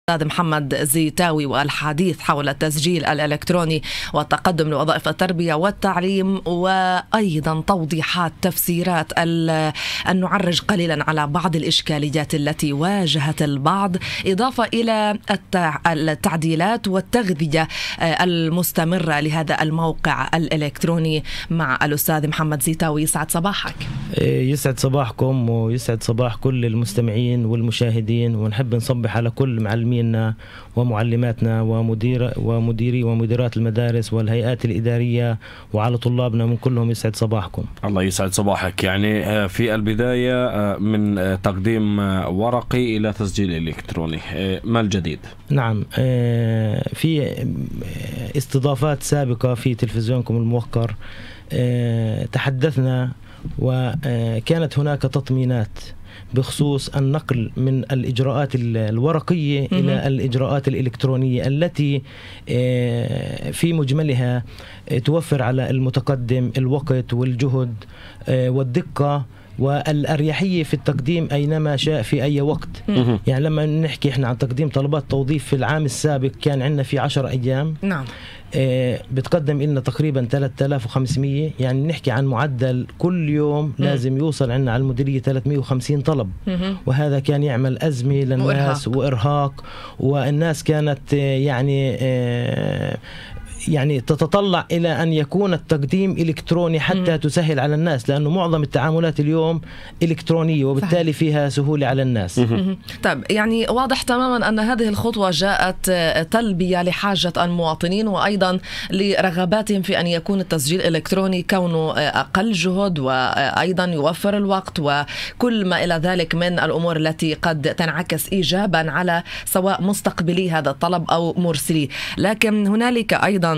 الأستاذ محمد زيتاوي والحديث حول التسجيل الإلكتروني والتقدم لوظائف التربية والتعليم، وأيضا توضيحات تفسيرات أن نعرج قليلا على بعض الإشكاليات التي واجهت البعض، إضافة إلى التعديلات والتغذية المستمرة لهذا الموقع الإلكتروني مع الأستاذ محمد زيتاوي. يسعد صباحك. يسعد صباحكم ويسعد صباح كل المستمعين والمشاهدين، ونحب نصبح على كل معلمينا ومعلماتنا ومديري ومديرات المدارس والهيئات الإدارية وعلى طلابنا من كلهم. يسعد صباحكم. الله يسعد صباحك. يعني في البداية من تقديم ورقي إلى تسجيل إلكتروني، ما الجديد؟ نعم، في استضافات سابقة في تلفزيونكم الموقر تحدثنا، وكانت هناك تطمينات بخصوص النقل من الإجراءات الورقية إلى الإجراءات الإلكترونية التي في مجملها توفر على المتقدم الوقت والجهد والدقة والأريحية في التقديم أينما شاء في أي وقت. يعني لما نحكي إحنا عن تقديم طلبات توظيف في العام السابق كان عندنا في 10 أيام. نعم. بتقدم لنا تقريبا 3500، يعني نحكي عن معدل كل يوم لازم يوصل عندنا على المديرية 350 طلب. وهذا كان يعمل أزمة للناس وإرهاق، والناس كانت يعني تتطلع إلى أن يكون التقديم إلكتروني حتى تسهل على الناس، لأنه معظم التعاملات اليوم إلكترونية وبالتالي فيها سهولة على الناس. طيب، يعني واضح تماما أن هذه الخطوة جاءت تلبية لحاجة المواطنين وأيضا لرغباتهم في أن يكون التسجيل الإلكتروني كونه أقل جهد وأيضا يوفر الوقت وكل ما إلى ذلك من الأمور التي قد تنعكس إيجابا على سواء مستقبلي هذا الطلب أو مرسلي. لكن هنالك أيضا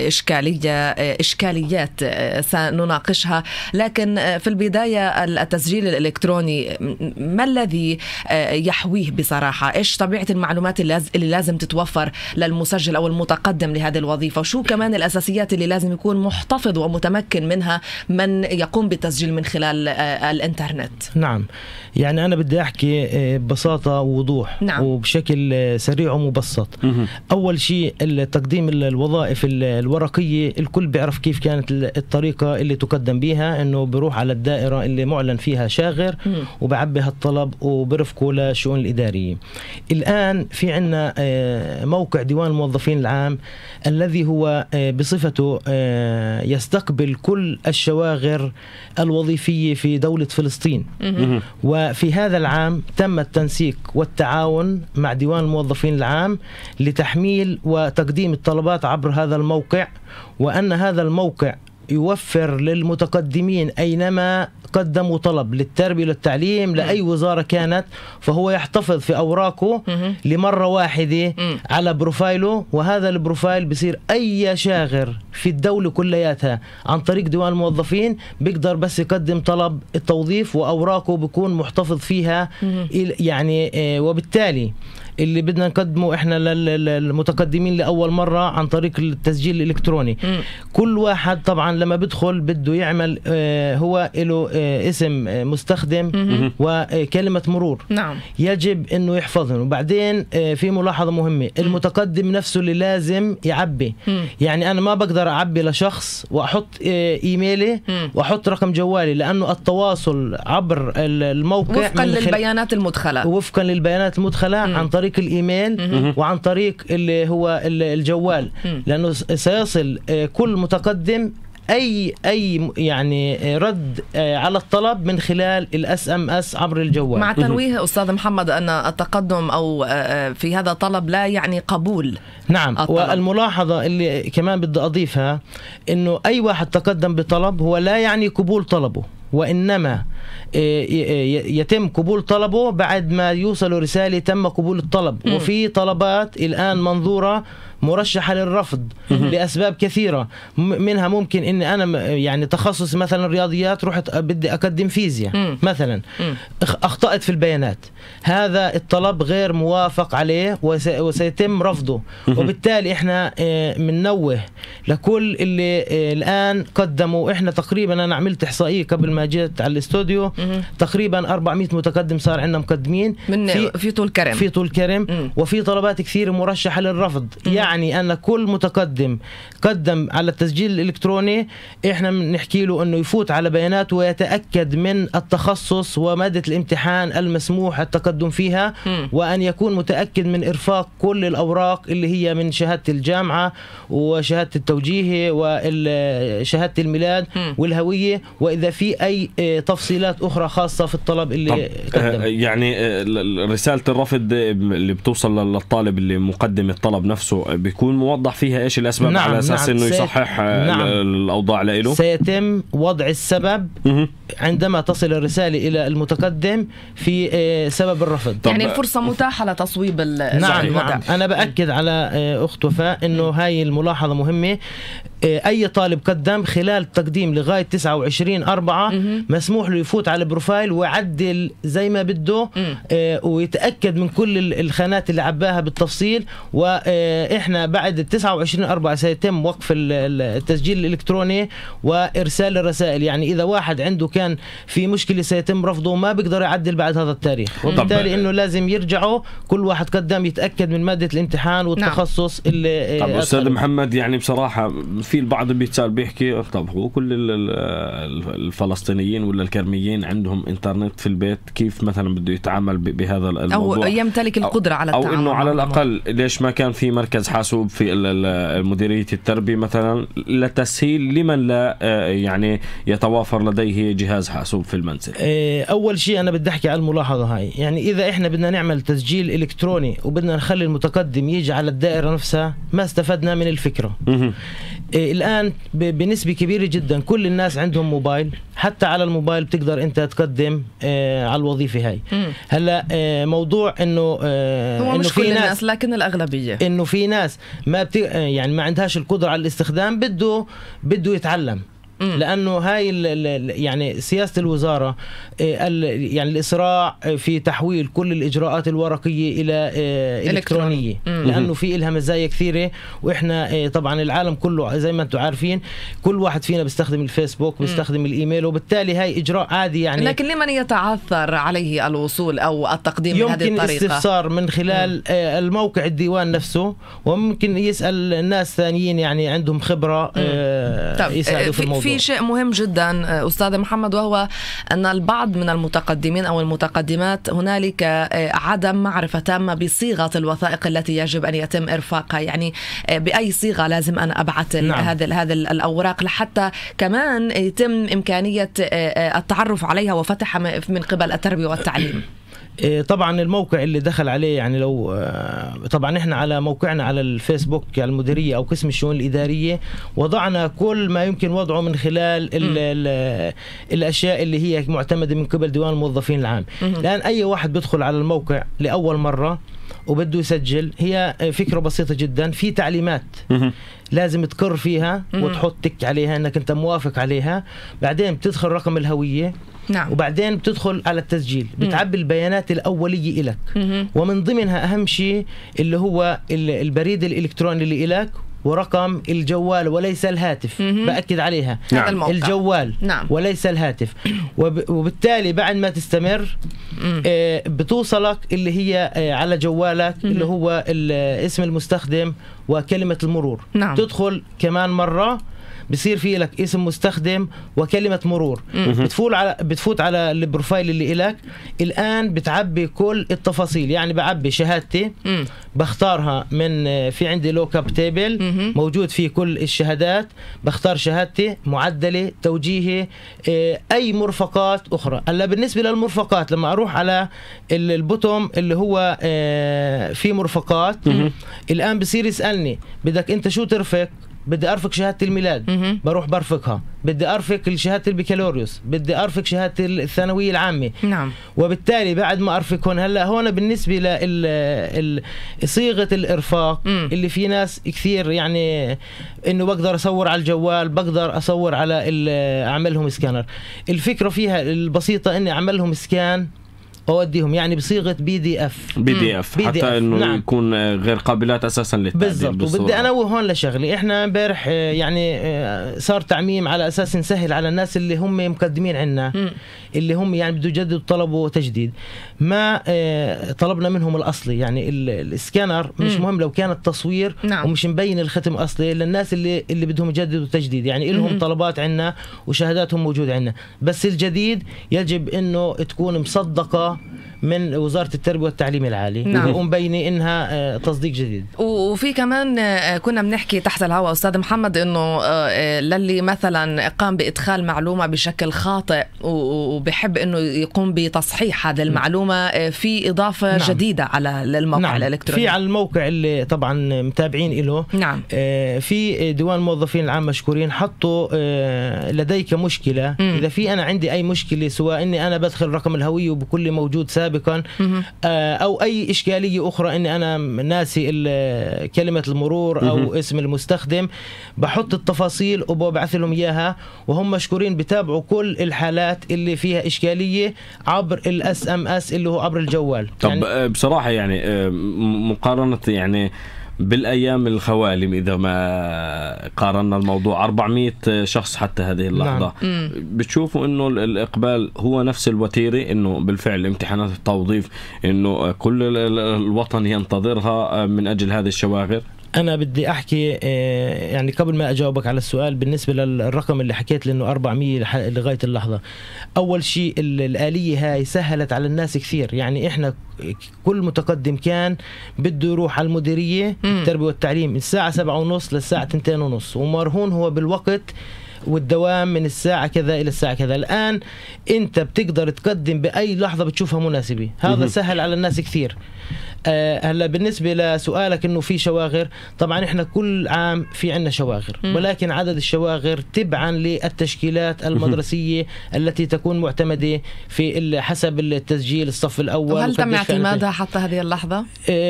إشكاليات سنناقشها، لكن في البداية التسجيل الإلكتروني ما الذي يحويه بصراحة؟ إيش طبيعة المعلومات اللي لازم تتوفر للمسجل أو المتقدم لهذه الوظيفة؟ وشو كمان الأساسيات اللي لازم يكون محتفظ ومتمكن منها من يقوم بالتسجيل من خلال الإنترنت؟ نعم، يعني أنا بدي أحكي ببساطة ووضوح. نعم. وبشكل سريع ومبسط. أول شيء التقديم الوظائف الورقية، الكل بيعرف كيف كانت الطريقة اللي تقدم بيها، انه بروح على الدائرة اللي معلن فيها شاغر وبعبي هالطلب وبرفقه للشؤون الإدارية. الآن في عنا موقع ديوان الموظفين العام الذي هو بصفته يستقبل كل الشواغر الوظيفية في دولة فلسطين. وفي هذا العام تم التنسيق والتعاون مع ديوان الموظفين العام لتحميل وتقديم الطلبات عبر هذا الموقع، وأن هذا الموقع يوفر للمتقدمين أينما قدموا طلب للتربية والتعليم لأي وزارة كانت، فهو يحتفظ في أوراقه لمرة واحدة على بروفايله، وهذا البروفايل بصير أي شاغر في الدولة كلياتها عن طريق ديوان الموظفين بيقدر بس يقدم طلب التوظيف وأوراقه بيكون محتفظ فيها. يعني وبالتالي اللي بدنا نقدمه احنا للمتقدمين لأول مرة عن طريق التسجيل الإلكتروني، كل واحد طبعا لما بدخل بده يعمل هو له اسم مستخدم وكلمة مرور. نعم. يجب انه يحفظهم. وبعدين في ملاحظة مهمة، المتقدم نفسه اللي لازم يعبي. يعني انا ما بقدر اعبي لشخص واحط ايميلي واحط رقم جوالي، لانه التواصل عبر الموقع وفقا للبيانات المدخلة عن طريق الإيميل وعن طريق اللي هو الجوال، لأنه سيصل كل متقدم أي يعني رد على الطلب من خلال الSMS عبر الجوال. مع تنويه أستاذ محمد أن التقدم أو في هذا الطلب لا يعني قبول. نعم. والملاحظة اللي كمان بدي أضيفها إنه أي واحد تقدم بطلب هو لا يعني قبول طلبه، وإنما يتم قبول طلبه بعد ما يوصل رسالة تم قبول الطلب. وفي طلبات الآن منظورة مرشحة للرفض لأسباب كثيرة، منها ممكن إن أنا يعني تخصص مثلا رياضيات رحت بدي أقدم فيزياء مثلا، أخطأت في البيانات، هذا الطلب غير موافق عليه وسيتم رفضه. وبالتالي إحنا منوه لكل اللي الآن قدموا. إحنا تقريبا أنا عملت إحصائية قبل ما جيت على الاستوديو تقريبا 400 متقدم صار عندنا مقدمين في طول كرم، في طول كرم، وفي طلبات كثير مرشحة للرفض. يعني أن كل متقدم قدم على التسجيل الإلكتروني إحنا بنحكي له أنه يفوت على بيانات ويتأكد من التخصص ومادة الامتحان المسموح التقدم فيها، وأن يكون متأكد من إرفاق كل الأوراق اللي هي من شهادة الجامعة وشهادة التوجيه وشهادة الميلاد والهوية، وإذا في أي تفصيلات أخرى خاصة في الطلب اللي قدم. يعني رسالة الرفض اللي بتوصل للطالب اللي مقدم الطلب نفسه بيكون موضح فيها إيش الأسباب؟ على أساس إنه يصحح الأوضاع له. سيتم وضع السبب عندما تصل الرسالة إلى المتقدم في سبب الرفض. يعني الفرصة متاحة لتصويب نعم. أنا بأكد على أخت وفاء إنه هاي الملاحظة مهمة. أي طالب قدم خلال التقديم لغاية 29/4 مسموح له يفوت على البروفايل ويعدل زي ما بده، ويتأكد من كل الخانات اللي عباها بالتفصيل. وإحنا بعد 29/4 سيتم وقف التسجيل الإلكتروني وإرسال الرسائل. يعني إذا واحد عنده كان في مشكلة سيتم رفضه، ما بيقدر يعدل بعد هذا التاريخ، وبالتالي إنه لازم يرجعوا كل واحد قدم يتأكد من مادة الامتحان والتخصص اللي طب أستاذ محمد، يعني بصراحة في البعض بيتسأل بيحكي طب هو كل الفلسطينيين ولا الكرميين عندهم انترنت في البيت، كيف مثلا بده يتعامل بهذا الموضوع أو يمتلك القدرة على التعامل، أو إنه على الأقل ليش ما كان في مركز حاسوب في مديرية التربية مثلا لتسهيل لمن لا يعني يتوافر لديه جهاز حاسوب في المنزل؟ أول شيء أنا بدي أحكي على الملاحظة هاي. يعني إذا إحنا بدنا نعمل تسجيل إلكتروني وبدنا نخلي المتقدم يجي على الدائرة نفسها، ما استفدنا من الفكرة. الآن بنسبة كبيرة جدا كل الناس عندهم موبايل، حتى على الموبايل بتقدر أنت تقدم على الوظيفة هاي. هلا موضوع إنه هو مش كل الناس لكن الأغلبية، إنه في ناس ما يعني ما عندهاش القدرة على الاستخدام، بده يتعلم. لأنه هاي يعني سياسة الوزارة يعني الإسراع في تحويل كل الإجراءات الورقية إلى إلكترونية، لأنه في إلها مزايا كثيرة. وإحنا طبعا العالم كله زي ما أنتم عارفين كل واحد فينا بيستخدم الفيسبوك بيستخدم الإيميل، وبالتالي هاي إجراء عادي. يعني لكن لمن يتعثر عليه الوصول أو التقديم بهذه الطريقة يمكن الاستفسار من خلال الموقع الديوان نفسه، وممكن يسأل الناس ثانيين يعني عندهم خبرة يساعدوا في الموضوع. في شيء مهم جدا أستاذ محمد، وهو أن البعض من المتقدمين أو المتقدمات هنالك عدم معرفة تامة بصيغة الوثائق التي يجب أن يتم إرفاقها. يعني بأي صيغة لازم أنا أبعث هذه الأوراق لحتى كمان يتم إمكانية التعرف عليها وفتحها من قبل التربية والتعليم. طبعا الموقع اللي دخل عليه، يعني لو طبعا احنا على موقعنا على الفيسبوك على المديرية او قسم الشؤون الإدارية وضعنا كل ما يمكن وضعه من خلال الاشياء اللي هي معتمدة من قبل ديوان الموظفين العام. لان اي واحد بيدخل على الموقع لأول مرة وبده يسجل، هي فكرة بسيطة جدا، في تعليمات لازم تقر فيها وتحط تك عليها انك انت موافق عليها. بعدين بتدخل رقم الهوية، وبعدين بتدخل على التسجيل، بتعبي البيانات الأولية إلك، ومن ضمنها أهم شيء اللي هو البريد الإلكتروني اللي إلك ورقم الجوال وليس الهاتف. بأكد عليها الجوال وليس الهاتف. وبالتالي بعد ما تستمر بتوصلك اللي هي على جوالك اللي هو اسم المستخدم وكلمة المرور. تدخل كمان مرة بصير في لك اسم مستخدم وكلمة مرور. بتفوت على البروفايل اللي إلك. الآن بتعبي كل التفاصيل، يعني بعبي شهادتي بختارها من في عندي لوك اب تيبل موجود فيه كل الشهادات، بختار شهادتي معدلة توجيهي أي مرفقات أخرى. هلا بالنسبة للمرفقات لما أروح على البوتوم اللي هو في مرفقات، الآن بصير يسألني بدك أنت شو ترفق؟ بدي أرفق شهادة الميلاد، بروح برفقها. بدي أرفق شهادة البكالوريوس، بدي أرفق شهادة الثانوية العامة. وبالتالي بعد ما أرفقهم، هلا هون بالنسبة لصيغة الإرفاق اللي في ناس كثير يعني إنه بقدر أصور على الجوال، بقدر أصور على أعملهم سكانر. الفكرة فيها البسيطة إني أعملهم سكان اوديهم يعني بصيغه PDF حتى انه يكون غير قابلات اساسا للتعديل. بالضبط. وبدي انوه هون لشغله، احنا امبارح يعني صار تعميم على اساس نسهل على الناس اللي هم مقدمين عنا، اللي هم يعني بده يجددوا طلبوا تجديد، ما طلبنا منهم الاصلي. يعني السكانر مش مهم لو كان التصوير ومش مبين الختم اصلي للناس اللي بدهم يجددوا تجديد، يعني لهم طلبات عنا وشهاداتهم موجوده عنا، بس الجديد يجب انه تكون مصدقه من وزارة التربية والتعليم العالي ومبينة إنها تصديق جديد. وفي كمان كنا بنحكي تحت الهواء أستاذ محمد إنه للي مثلا قام بإدخال معلومة بشكل خاطئ وبحب إنه يقوم بتصحيح هذه المعلومة في إضافة جديدة على الموقع الإلكتروني. في على الموقع اللي طبعا متابعين له في ديوان الموظفين العام مشكورين حطوا لديك مشكلة إذا في أنا عندي أي مشكلة، سواء إني أنا بدخل رقم الهوية وبكل موجود سابقا أو أي إشكالية أخرى إني أنا ناسي كلمة المرور أو اسم المستخدم، بحط التفاصيل وببعث لهم إياها، وهم مشكورين بتابعوا كل الحالات اللي فيها إشكالية عبر الSMS اللي هو عبر الجوال. طب يعني بصراحة يعني مقارنة يعني بالأيام الخوالم، إذا ما قارنا الموضوع 400 شخص حتى هذه اللحظة، بتشوفوا إنه الإقبال هو نفس الوتيرة، إنه بالفعل امتحانات التوظيف إنه كل الوطن ينتظرها من أجل هذه الشواغر؟ أنا بدي أحكي يعني قبل ما أجاوبك على السؤال بالنسبة للرقم اللي حكيت لأنه 400 لغاية اللحظة. أول شيء الآلية هاي سهلت على الناس كثير، يعني إحنا كل متقدم كان بده يروح على المديرية التربية والتعليم الساعة 7:30 للساعة 2:30 ومرهون هو بالوقت والدوام من الساعة كذا إلى الساعة كذا. الآن أنت بتقدر تقدم بأي لحظة بتشوفها مناسبة، هذا سهل على الناس كثير. هلا بالنسبة لسؤالك إنه في شواغر، طبعا إحنا كل عام في عنا شواغر، ولكن عدد الشواغر تبعا للتشكيلات المدرسية التي تكون معتمدة في حسب التسجيل الصف الأول. وهل تم اعتمادها حتى هذه اللحظة؟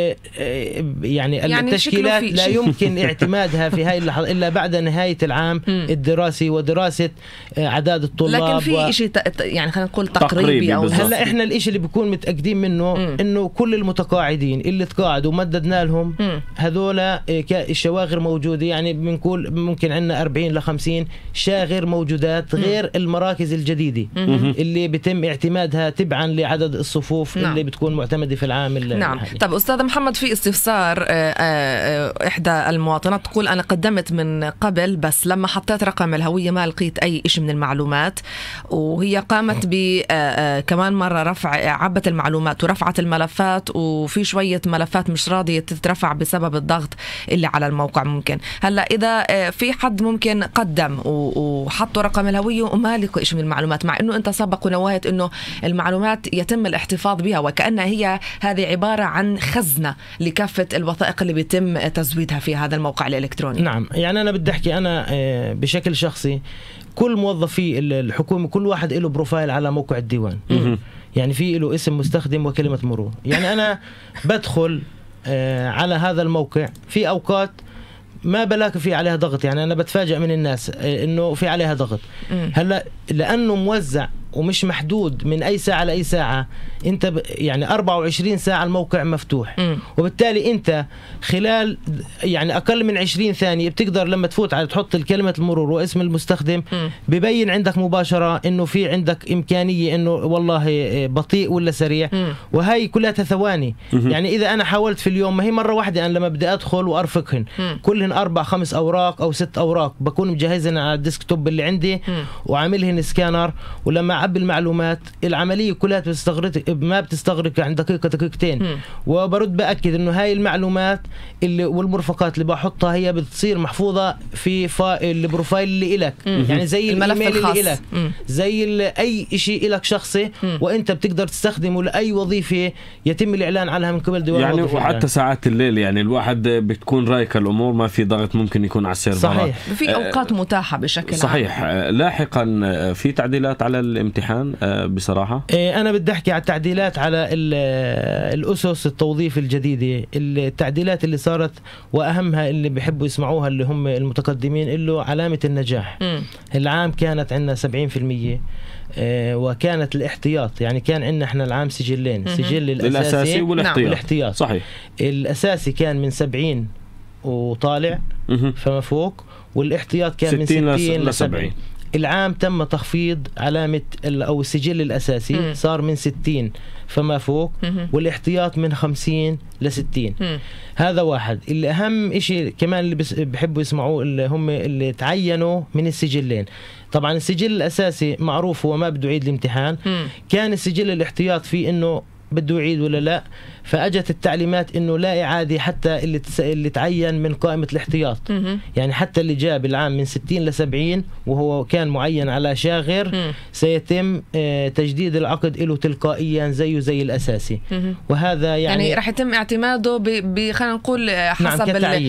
يعني التشكيلات لا يمكن اعتمادها في هاي اللحظة إلا بعد نهاية العام الدراسي ودراسة أعداد الطلاب. لكن في شيء يعني خلينا نقول تقريبي أو هلا إحنا الإشي اللي بيكون متأكدين منه إنه كل المتقاعدين اللي تقاعدوا ومددنا لهم هذولا الشواغر موجودة، يعني بنقول ممكن عندنا 40 ل 50 شاغر موجودات غير المراكز الجديدة اللي بيتم اعتمادها تبعا لعدد الصفوف اللي بتكون معتمدة في العام الحالي. طب أستاذ محمد، في استفسار إحدى المواطنات تقول أنا قدمت من قبل بس لما حطيت رقم الهوية ما لقيت أي شيء من المعلومات، وهي قامت كمان مرة عبت المعلومات ورفعت الملفات، وفي شوية ملفات مش راضية تترفع بسبب الضغط اللي على الموقع. ممكن هلا إذا في حد ممكن قدم وحطوا رقم الهوية وما لقوا شيء من المعلومات، مع إنه أنت سبق ونوهت إنه المعلومات يتم الاحتفاظ بها وكأنها هي هذه عبارة عن خزنة لكافة الوثائق اللي بيتم تزويدها في هذا الموقع الإلكتروني. نعم، يعني أنا بدي أحكي أنا بشكل شخصي كل موظفي الحكومة كل واحد له بروفايل على موقع الديوان، يعني في له اسم مستخدم وكلمة مرور. يعني أنا بدخل على هذا الموقع في أوقات ما بلاقي في عليها ضغط، يعني أنا بتفاجأ من الناس إنه في عليها ضغط. هلا لأنه موزع ومش محدود من أي ساعة لأي ساعة، أنت يعني 24 ساعة الموقع مفتوح، وبالتالي أنت خلال يعني أقل من 20 ثانية بتقدر لما تفوت على تحط الكلمة المرور واسم المستخدم ببين عندك مباشرة إنه في عندك إمكانية إنه والله بطيء ولا سريع، وهي كلها ثواني. يعني إذا أنا حاولت في اليوم، ما هي مرة واحدة أنا لما بدي أدخل وأرفقهن كلهن 4-5 أوراق أو 6 أوراق بكون مجهزهن على الديسكتوب اللي عندي وعاملهن سكانر، ولما عبي المعلومات العملية كلها ما بتستغرق عن دقيقة دقيقتين، وبرد بأكد إنه هاي المعلومات اللي والمرفقات اللي بحطها هي بتصير محفوظة في البروفايل اللي إلك، يعني زي الإيميل اللي إلك، زي أي شيء إلك شخصي وأنت بتقدر تستخدمه لأي وظيفة يتم الإعلان عنها من قبل ديوان يعني وحتى ساعات الليل يعني الواحد بتكون رايك الأمور ما في ضغط ممكن يكون على السيرفرات. صحيح، في أوقات متاحة بشكل صحيح. لاحقا في تعديلات على الامتحان بصراحة؟ أنا بدي أحكي على التعديلات على الأسس التوظيف الجديدة، التعديلات اللي صارت وأهمها اللي بيحبوا يسمعوها اللي هم المتقدمين اللي علامة النجاح. العام كانت عندنا 70%، وكانت الاحتياط يعني كان عندنا احنا العام سجلين، سجل الأساسي والاحتياط. صحيح. الأساسي كان من 70 وطالع فما فوق، والاحتياط كان من 60 ل 70. العام تم تخفيض علامة أو السجل الأساسي صار من 60 فما فوق، والاحتياط من 50 ل 60. هذا واحد. اللي أهم إشي كمان اللي بحبوا يسمعوه اللي هم اللي تعينوا من السجلين. طبعا السجل الأساسي معروف هو ما بده يعيد الامتحان، كان السجل الاحتياط فيه إنه بده يعيد ولا لا، فأجت التعليمات إنه لا إعادة حتى اللي تعين من قائمة الاحتياط. يعني حتى اللي جاب العام من 60 ل 70 وهو كان معين على شاغر سيتم تجديد العقد له تلقائيا زيه زي الأساسي. وهذا يعني راح يتم اعتماده خلينا نقول حسب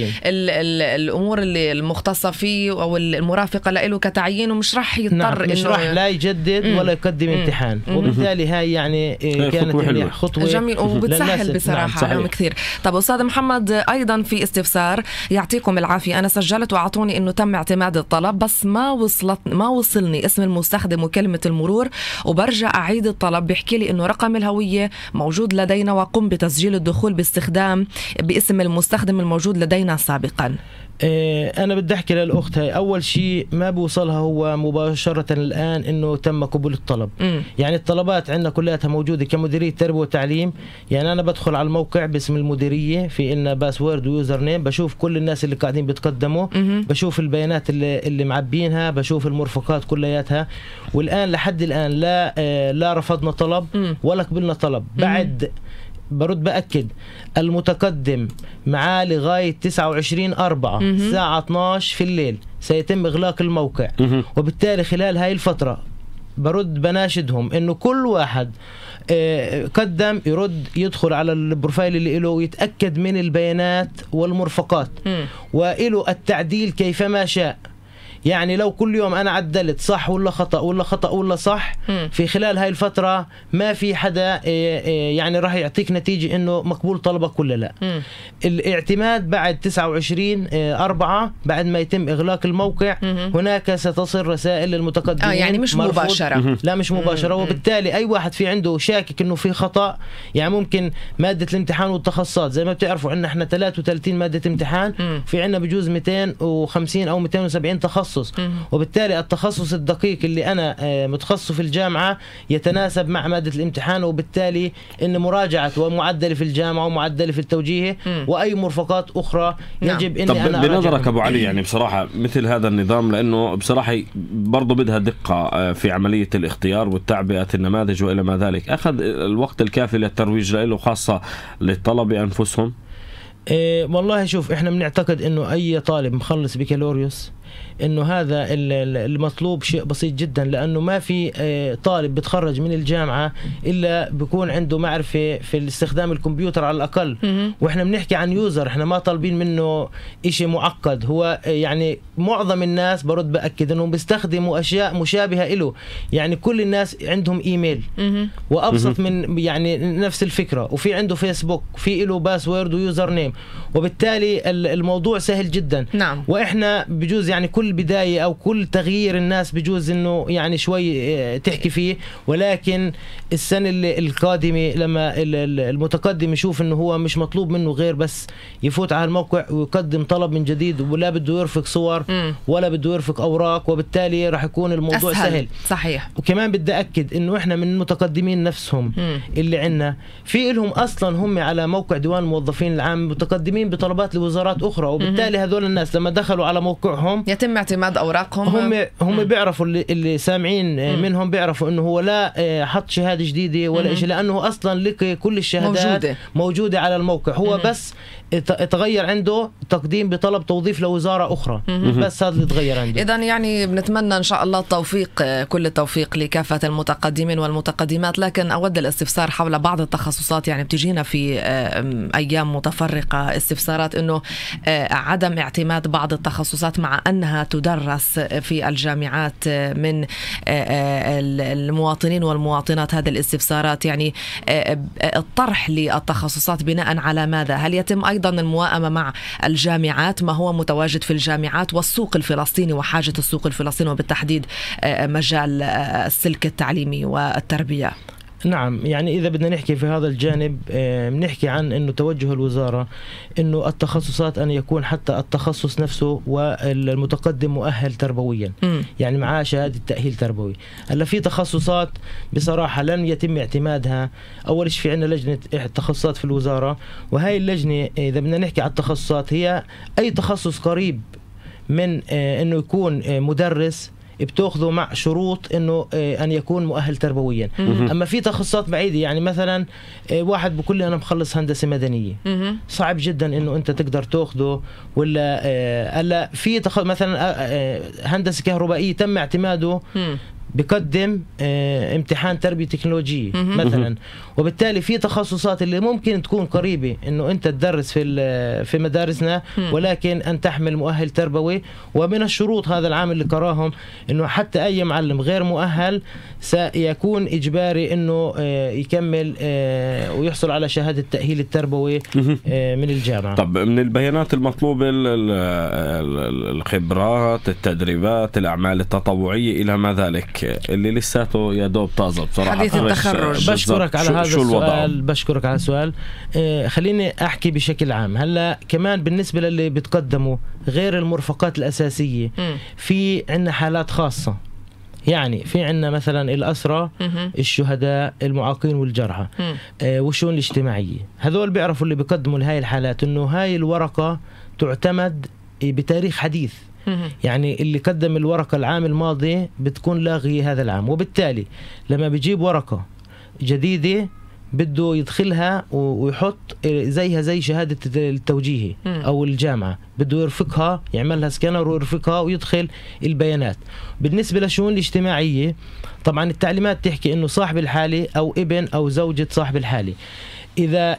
الأمور اللي المختصة فيه أو المرافقة له كتعيين، ومش راح يضطر مش راح لا يجدد ولا يقدم امتحان. وبالتالي هاي يعني كانت خطوة جميل وبتسهل بصراحة عليهم كثير. طب أستاذ محمد، أيضا في استفسار يعطيكم العافية، أنا سجلت وأعطوني إنه تم اعتماد الطلب بس ما وصلني اسم المستخدم وكلمة المرور، وبرجع أعيد الطلب بيحكي لي إنه رقم الهوية موجود لدينا وقم بتسجيل الدخول باستخدام باسم المستخدم الموجود لدينا سابقا. أنا بدي أحكي للأخت هاي، أول شيء ما بوصلها هو مباشرة الآن إنه تم قبول الطلب. يعني الطلبات عندنا كلها موجودة كمديرية تربية وتعليم. يعني أنا بدخل على الموقع باسم المديرية، في إلنا باسورد ويوزر نيم، بشوف كل الناس اللي قاعدين بتقدموا، بشوف البيانات اللي معبينها، بشوف المرفقات كلياتها. والآن لحد الآن لا رفضنا طلب ولا قبلنا طلب. بعد برد بأكد المتقدم معاه لغاية 29/4 الساعة 12 في الليل سيتم إغلاق الموقع. وبالتالي خلال هاي الفترة برد بناشدهم إنه كل واحد قدم يرد يدخل على البروفايل اللي له ويتأكد من البيانات والمرفقات وإله التعديل كيفما شاء. يعني لو كل يوم أنا عدلت صح ولا خطأ ولا خطأ ولا صح في خلال هاي الفترة ما في حدا يعني راح يعطيك نتيجة إنه مقبول طلبك ولا لا. الاعتماد بعد 29/4 بعد ما يتم إغلاق الموقع هناك ستصل رسائل للمتقدمين. يعني مش مباشرة. لا مش مباشرة. وبالتالي أي واحد في عنده شاكك إنه في خطأ، يعني ممكن مادة الامتحان والتخصصات زي ما بتعرفوا عندنا إحنا 33 مادة امتحان، في عندنا بجوز 250 أو 270 تخصص. وبالتالي التخصص الدقيق اللي أنا متخصص في الجامعة يتناسب مع مادة الامتحان، وبالتالي إن مراجعة ومعدل في الجامعة ومعدل في التوجيه وأي مرفقات أخرى يجب إني أنا بنظرك أبو علي يعني بصراحة مثل هذا النظام، لأنه بصراحة برضو بدها دقة في عملية الاختيار والتعبئة النماذج وإلى ما ذلك، أخذ الوقت الكافي للترويج له خاصة للطلبة أنفسهم؟ والله شوف، إحنا بنعتقد إنه أي طالب مخلص بكالوريوس انه هذا المطلوب شيء بسيط جدا، لانه ما في طالب بتخرج من الجامعه الا بيكون عنده معرفه في استخدام الكمبيوتر على الاقل. واحنا بنحكي عن يوزر، احنا ما طالبين منه شيء معقد. هو يعني معظم الناس برد باكد انهم بيستخدموا اشياء مشابهه له، يعني كل الناس عندهم ايميل وابسط من يعني نفس الفكره، وفي عنده فيسبوك في له باسورد ويوزر نيم، وبالتالي الموضوع سهل جدا. نعم. واحنا بجوز يعني كل بداية أو كل تغيير الناس بجوز إنه يعني شوي تحكي فيه، ولكن السنة القادمة لما المتقدم يشوف إنه هو مش مطلوب منه غير بس يفوت على الموقع ويقدم طلب من جديد، ولا بده يرفق صور ولا بده يرفق أوراق، وبالتالي راح يكون الموضوع سهل. صحيح. وكمان بدي أكد إنه إحنا من المتقدمين نفسهم اللي عنا في لهم أصلا هم على موقع ديوان الموظفين العام متقدمين بطلبات لوزارات أخرى، وبالتالي هذول الناس لما دخلوا على موقعهم يتم اعتماد اوراقهم. هم بيعرفوا اللي سامعين منهم بيعرفوا انه هو لا حط شهاده جديده ولا شيء، لانه اصلا لك كل الشهادات موجوده على الموقع. هو بس تغير عنده تقديم بطلب توظيف لوزارة أخرى. بس هذا اللي تغير عنده. إذن يعني بنتمنى إن شاء الله التوفيق، كل التوفيق لكافة المتقدمين والمتقدمات. لكن أود الاستفسار حول بعض التخصصات، يعني بتجينا في أيام متفرقة استفسارات إنه عدم اعتماد بعض التخصصات مع أنها تدرس في الجامعات من المواطنين والمواطنات. هذه الاستفسارات يعني الطرح للتخصصات بناء على ماذا؟ هل يتم أيضا المواءمة مع الجامعات ما هو متواجد في الجامعات والسوق الفلسطيني وحاجة السوق الفلسطيني وبالتحديد مجال السلك التعليمي والتربية؟ نعم، يعني إذا بدنا نحكي في هذا الجانب بنحكي عن إنه توجه الوزارة إنه التخصصات أن يكون حتى التخصص نفسه والمتقدم مؤهل تربويا، يعني معاه شهادة تأهيل تربوي. هلا في تخصصات بصراحة لن يتم اعتمادها. أول شيء في عندنا لجنة التخصصات في الوزارة، وهي اللجنة إذا بدنا نحكي على التخصصات هي أي تخصص قريب من إنه يكون مدرس بتاخذه مع شروط انه ان يكون مؤهل تربويا. اما في تخصصات بعيده، يعني مثلا واحد بقول لي انا مخلص هندسه مدنيه، صعب جدا انه انت تقدر تاخذه. ولا هلا في مثلا هندسه كهربائيه تم اعتماده بقدم امتحان تربية تكنولوجية مثلا، وبالتالي في تخصصات اللي ممكن تكون قريبة انه انت تدرس في مدارسنا ولكن ان تحمل مؤهل تربوي. ومن الشروط هذا العام اللي قراهم انه حتى اي معلم غير مؤهل سيكون اجباري انه يكمل ويحصل على شهادة التأهيل التربوي من الجامعة. طب من البيانات المطلوبة الخبرات، التدريبات، الأعمال التطوعية إلى ما ذلك اللي لساته يا دوب طازة بصراحة حديث التخرج. بشكرك على هذا السؤال. بشكرك على السؤال. خليني أحكي بشكل عام. هلا كمان بالنسبة للي بتقدموا غير المرفقات الأساسية في عنا حالات خاصة، يعني في عنا مثلا الأسرى، الشهداء، المعاقين والجرحى والشؤون الاجتماعية. هذول بيعرفوا اللي بيقدموا لهاي الحالات إنه هاي الورقة تعتمد بتاريخ حديث، يعني اللي قدم الورقة العام الماضي بتكون لاغي هذا العام، وبالتالي لما بيجيب ورقة جديدة بده يدخلها ويحط زيها زي شهادة التوجيهي أو الجامعة، بده يرفقها، يعملها سكانر ويرفقها ويدخل البيانات. بالنسبة للشؤون الاجتماعية طبعا التعليمات تحكي إنه صاحب الحالة أو ابن أو زوجة صاحب الحالة، إذا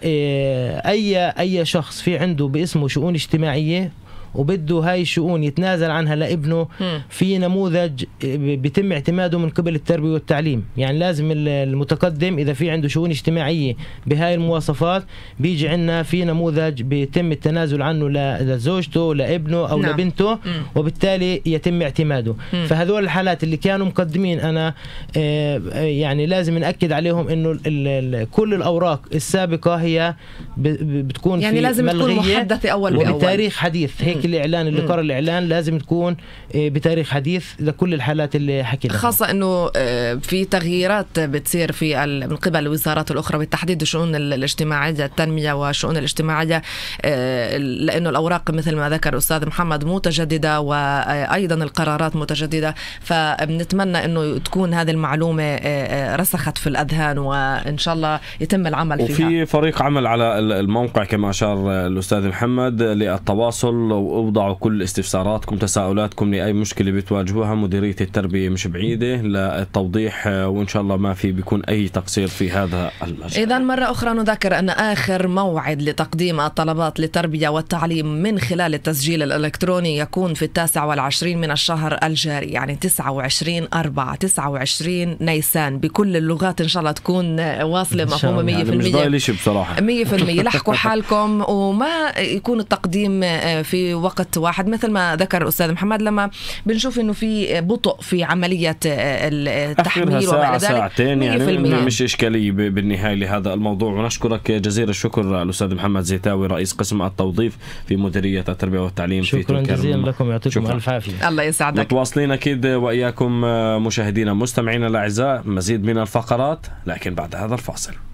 أي شخص في عنده باسمه شؤون اجتماعية وبده هاي الشؤون يتنازل عنها لابنه، في نموذج بيتم اعتماده من قبل التربية والتعليم. يعني لازم المتقدم إذا في عنده شؤون اجتماعية بهاي المواصفات بيجي عنا في نموذج بيتم التنازل عنه لزوجته لابنه أو لبنته، وبالتالي يتم اعتماده. فهذول الحالات اللي كانوا مقدمين أنا يعني لازم نأكد عليهم إنه كل الأوراق السابقة هي بتكون يعني في لازم تكون محدثة أول بأول وبتاريخ حديث. هيك الإعلان اللي قرر الإعلان لازم تكون بتاريخ حديث لكل الحالات اللي حكينا، خاصة إنه في تغييرات بتصير من قبل الوزارات الأخرى بالتحديد الشؤون الاجتماعية، التنمية والشؤون الاجتماعية، لأنه الأوراق مثل ما ذكر أستاذ محمد متجددة وأيضا القرارات متجددة. فبنتمنى إنه تكون هذه المعلومة رسخت في الأذهان وإن شاء الله يتم العمل فيها. وفي فريق عمل على الموقع كما أشار الأستاذ محمد للتواصل، وأوضعوا كل استفساراتكم تساؤلاتكم لأي مشكلة بتواجهوها. مديرية التربية مش بعيدة للتوضيح، وإن شاء الله ما في بيكون أي تقصير في هذا المجال. إذا مرة أخرى نذكر أن آخر موعد لتقديم الطلبات للتربية والتعليم من خلال التسجيل الإلكتروني يكون في 29 من الشهر الجاري، يعني 29/4 29 نيسان، بكل اللغات إن شاء الله تكون واصلة مفهومة 100%. مش ضايل شيء بصراحة 100%. لحقوا حالكم وما يكون التقديم في وقت واحد مثل ما ذكر الأستاذ محمد. لما بنشوف إنه في بطء في عملية التحميل وما إلى ذلك، ساعتين يعني مش إشكالية بالنهاية لهذا الموضوع. ونشكرك جزيل الشكر الأستاذ محمد زيتاوي رئيس قسم التوظيف في مديرية التربية والتعليم. شكرا جزيلا لكم، يعطيكم ألف عافية. الله يسعدك. متواصلين أكيد وإياكم مشاهدينا مستمعينا الأعزاء، مزيد من الفقرات لكن بعد هذا الفاصل.